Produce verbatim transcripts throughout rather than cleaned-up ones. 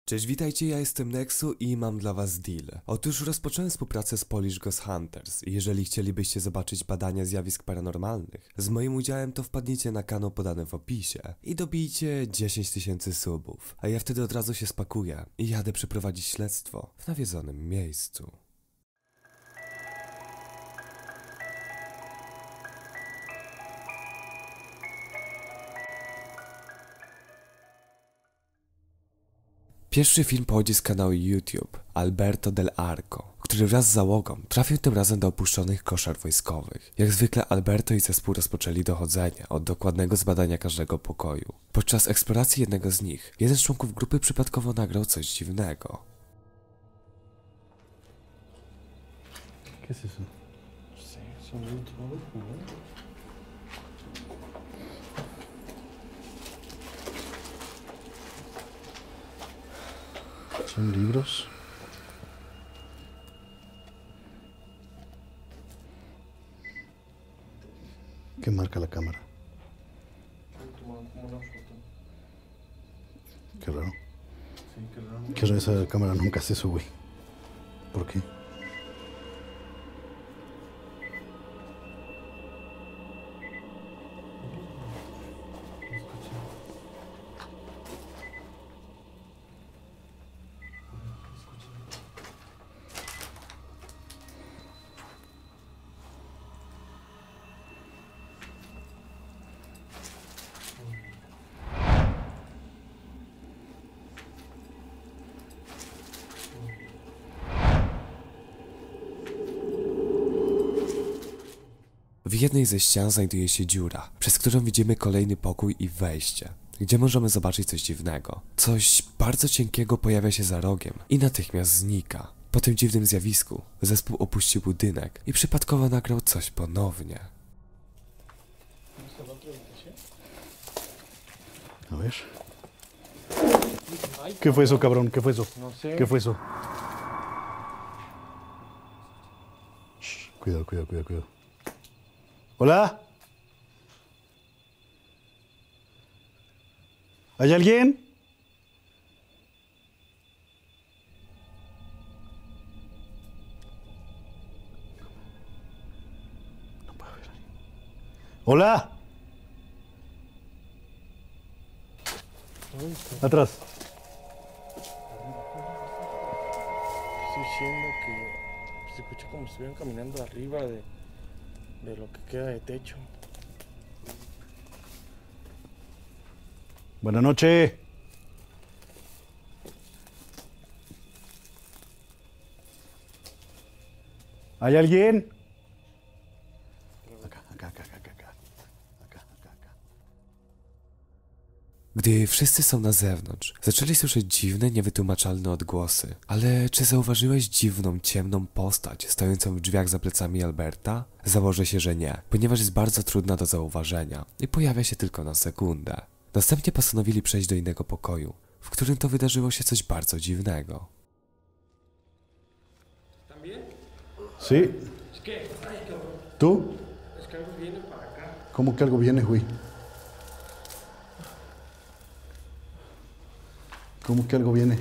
Cześć, witajcie, ja jestem Nexu i mam dla was deal. Otóż rozpocząłem współpracę z Polish Ghost Hunters i jeżeli chcielibyście zobaczyć badania zjawisk paranormalnych z moim udziałem, to wpadnijcie na kanał podany w opisie i dobijcie dziesięć tysięcy subów, a ja wtedy od razu się spakuję i jadę przeprowadzić śledztwo w nawiedzonym miejscu. Pierwszy film pochodzi z kanału YouTube Alberto Del Arco, który wraz z załogą trafił tym razem do opuszczonych koszar wojskowych. Jak zwykle Alberto i zespół rozpoczęli dochodzenie od dokładnego zbadania każdego pokoju. Podczas eksploracji jednego z nich, jeden z członków grupy przypadkowo nagrał coś dziwnego. ¿Qué es eso? Sí, son todo, ¿no? Son libros. ¿Qué marca la cámara? Qué raro. Qué raro, esa cámara nunca hace eso, güey. ¿Por qué? W jednej ze ścian znajduje się dziura, przez którą widzimy kolejny pokój i wejście, gdzie możemy zobaczyć coś dziwnego. Coś bardzo cienkiego pojawia się za rogiem i natychmiast znika. Po tym dziwnym zjawisku zespół opuścił budynek i przypadkowo nagrał coś ponownie. A ver. ¿Qué fue eso, cabrón? ¿Qué fue eso? No sé. ¿Qué fue eso? Shh, cuidado, cuidado, cuidado, cuidado. ¿Hola? ¿Hay alguien? No puede haber alguien. ¿Hola? Atrás. Estoy diciendo que se escucha como si estuvieran caminando arriba de, de lo que queda de techo. Buenas noches. ¿Hay alguien? Acá, acá, acá, acá, acá. Acá, acá, acá. Gdy wszyscy są na zewnątrz, zaczęli słyszeć dziwne, niewytłumaczalne odgłosy. Ale czy zauważyłeś dziwną, ciemną postać stojącą w drzwiach za plecami Alberta? Założę się, że nie, ponieważ jest bardzo trudna do zauważenia i pojawia się tylko na sekundę. Następnie postanowili przejść do innego pokoju, w którym to wydarzyło się coś bardzo dziwnego. ¿Sí? Es que, ay, cabrón, ¿Tú? es que algo viene para acá. ¿Cómo que algo viene, güey? ¿Cómo que algo viene?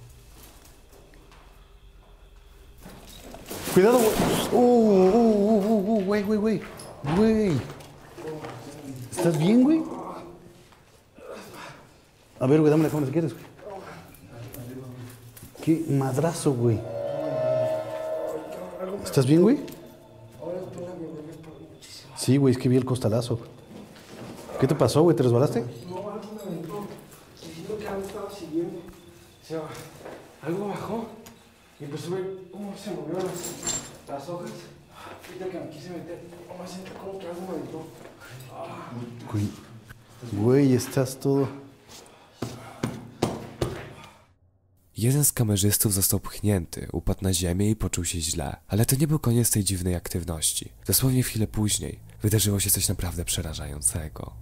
Cuidado, güey. Uh, uh, uh, uh, uh, güey, güey, güey. Güey. ¿Estás bien, güey? A ver, güey, dame la cámara si quieres, güey. Qué madrazo, güey. ¿Estás bien, güey? Sí, güey, es que vi el costalazo. ¿Qué te pasó, güey? ¿Te resbalaste? No, algo me aventó. Diciendo que algo estaba siguiendo. O sea, algo bajó y empezó a ver cómo se movieron las, las hojas. Ahorita que me quise meter, nomás siento como que algo me aventó. Ah. Güey, güey, estás todo... Jeden z kamerzystów został pchnięty, upadł na ziemię i poczuł się źle. Ale to nie był koniec tej dziwnej aktywności. Dosłownie chwilę później wydarzyło się coś naprawdę przerażającego.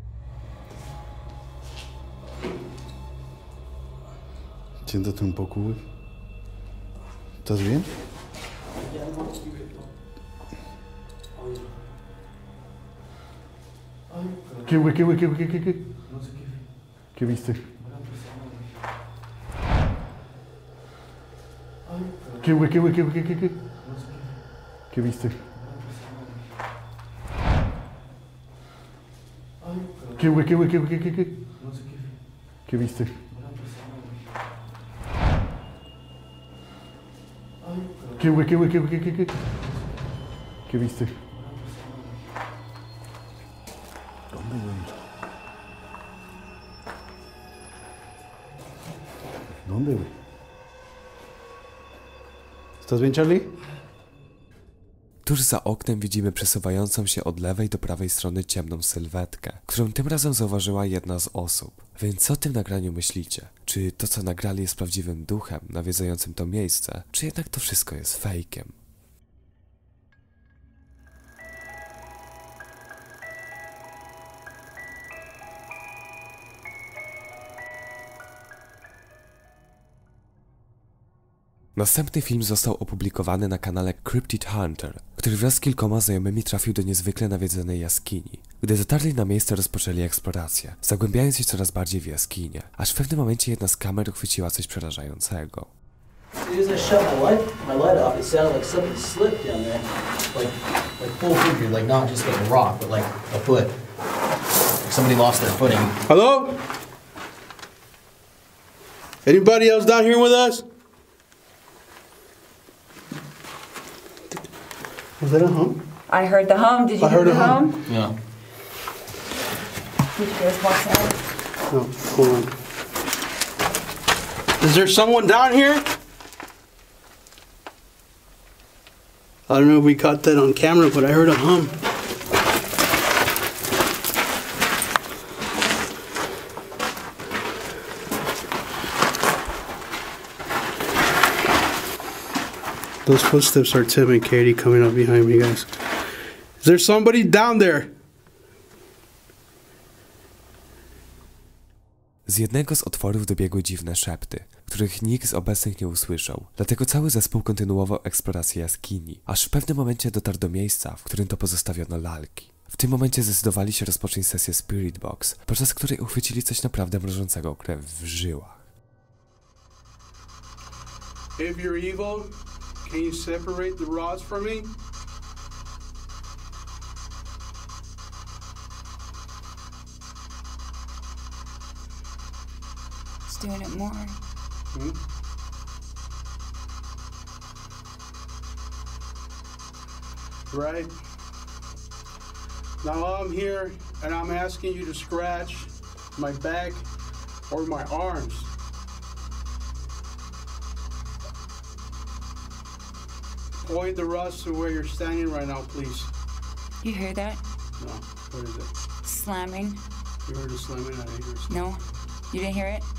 Siéntate un poco, güey. ¿Estás bien? ¿Qué, güey? ¿Qué, güey? ¿Qué, güey? ¿Qué, qué, qué? No sé qué. ¿Qué viste? ¿Qué, güey? ¿Qué, güey? ¿Qué, qué, qué, qué? ¿Qué viste? ¿Qué, güey? ¿Qué, güey? ¿Qué, qué, qué, qué? ¿Qué viste? ¿Qué, güey? ¿Qué, güey? ¿Qué, qué, qué, qué? ¿Qué viste? ¿Dónde, güey? ¿Dónde, güey? ¿Estás bien, Charlie? Tuż za oknem widzimy przesuwającą się od lewej do prawej strony ciemną sylwetkę, którą tym razem zauważyła jedna z osób. Więc co o tym nagraniu myślicie? Czy to, co nagrali, jest prawdziwym duchem nawiedzającym to miejsce, czy jednak to wszystko jest fejkiem? Następny film został opublikowany na kanale Cryptid Hunter, który wraz z kilkoma znajomymi trafił do niezwykle nawiedzonej jaskini. Gdy dotarli na miejsce, rozpoczęli eksplorację, zagłębiając się coraz bardziej w jaskinię, aż w pewnym momencie jedna z kamer uchwyciła coś przerażającego. As soon as I shut my light, my light off, it sounded like something slipped down there, like, like full figure, like not just like a rock, but like a foot. Like somebody lost their footing. Hello? Anybody else down here with us? Was that a hum? I heard the hum. Did you I hear heard the a hum. hum? Yeah. Did you guys watch that? No, hold on. Is there someone down here? I don't know if we caught that on camera, but I heard a hum. Those footsteps are Tim and Katie coming up behind me, guys. Is there somebody down there? Z jednego z otworów dobiegły dziwne szepty, których nikt z obecnych nie usłyszał. Dlatego cały zespół kontynuował eksplorację jaskini, aż w pewnym momencie dotarł do miejsca, w którym to pozostawiono lalki. W tym momencie zdecydowali się rozpocząć sesję Spirit Box, podczas której uchwycili coś naprawdę mrożącego krew w żyłach. If you're evil, can you separate the rods from me? It's doing it more. Hmm? Right. Now I'm here and I'm asking you to scratch my back or my arms. Point the rods to where you're standing right now, please. You hear that? No, what is it? Slamming? You heard the slamming? I didn't hear it. No? You didn't hear it?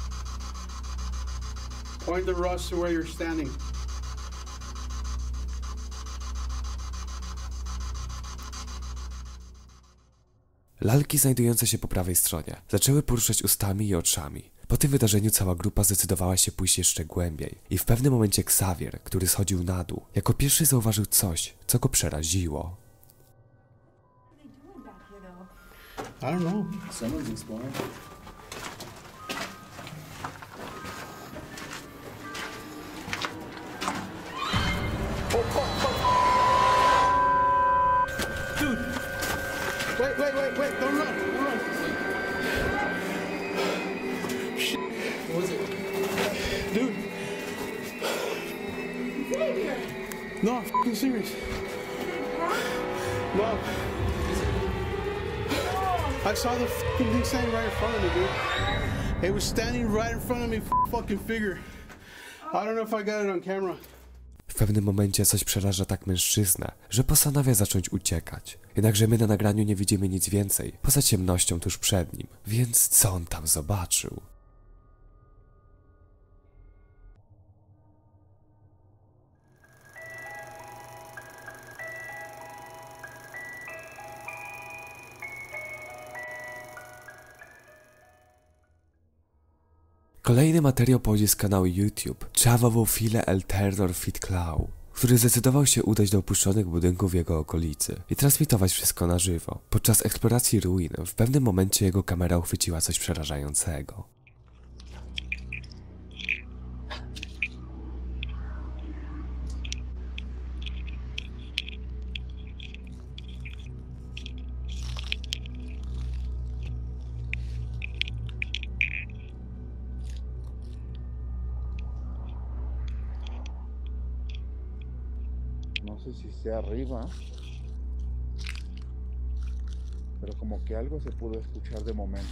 Point the rods to where you're standing. Lalki znajdujące się po prawej stronie zaczęły poruszać ustami i oczami. Po tym wydarzeniu cała grupa zdecydowała się pójść jeszcze głębiej i w pewnym momencie Xavier, który schodził na dół, jako pierwszy zauważył coś, co go przeraziło. I don't know. Someone's exploring. Wait, wait, wait, wait, don't run, don't run. Shit. What was it? Dude. No, I'm f***ing serious. No. I saw the f***ing thing standing right in front of me, dude. It was standing right in front of me, f***ing figure. I don't know if I got it on camera. W pewnym momencie coś przeraża tak mężczyznę, że postanawia zacząć uciekać. Jednakże my na nagraniu nie widzimy nic więcej, poza ciemnością tuż przed nim. Więc co on tam zobaczył? Kolejny materiał pochodzi z kanału YouTube Chavo File El Terror Fit Claw, który zdecydował się udać do opuszczonych budynków w jego okolicy i transmitować wszystko na żywo. Podczas eksploracji ruin w pewnym momencie jego kamera uchwyciła coś przerażającego. No sé si sea arriba, pero como que algo se pudo escuchar de momento.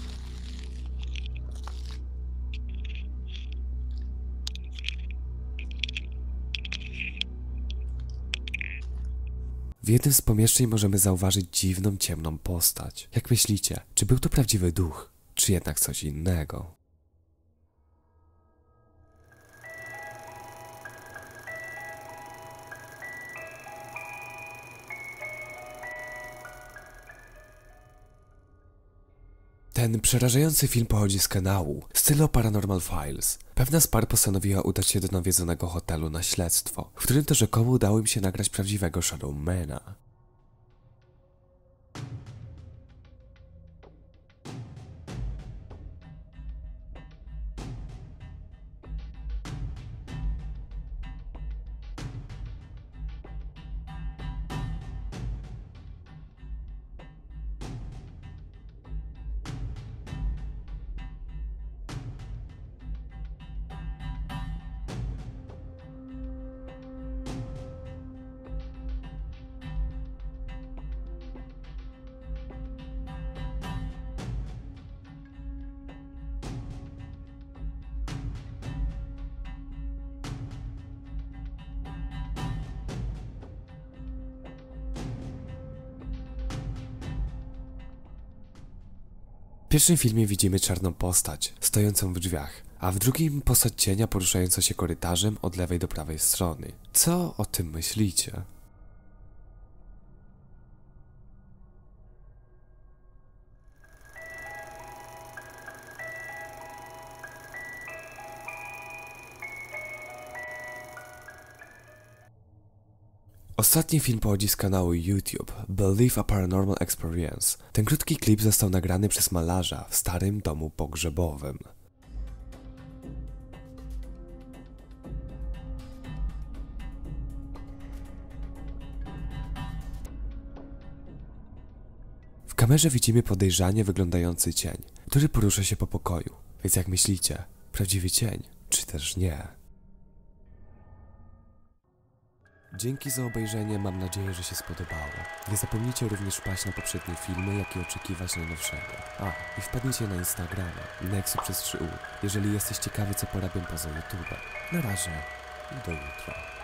W jednym z pomieszczeń możemy zauważyć dziwną, ciemną postać. Jak myślicie, czy był to prawdziwy duch, czy jednak coś innego? Ten przerażający film pochodzi z kanału Stylo Paranormal Files. Pewna z par postanowiła udać się do nawiedzonego hotelu na śledztwo, w którym to rzekomo udało im się nagrać prawdziwego Shadowmana. W pierwszym filmie widzimy czarną postać, stojącą w drzwiach, a w drugim postać cienia poruszająca się korytarzem od lewej do prawej strony. Co o tym myślicie? Ostatni film pochodzi z kanału YouTube Believe a Paranormal Experience. Ten krótki klip został nagrany przez malarza w starym domu pogrzebowym. W kamerze widzimy podejrzanie wyglądający cień, który porusza się po pokoju. Więc jak myślicie, prawdziwy cień, czy też nie? Dzięki za obejrzenie, mam nadzieję, że się spodobało. Nie zapomnijcie również wpaść na poprzednie filmy, jak i oczekiwać najnowszego. A, i wpadnijcie na Instagrama, Nexu przez trzy U, jeżeli jesteś ciekawy, co porabiam poza YouTube'em. Na razie i do jutra.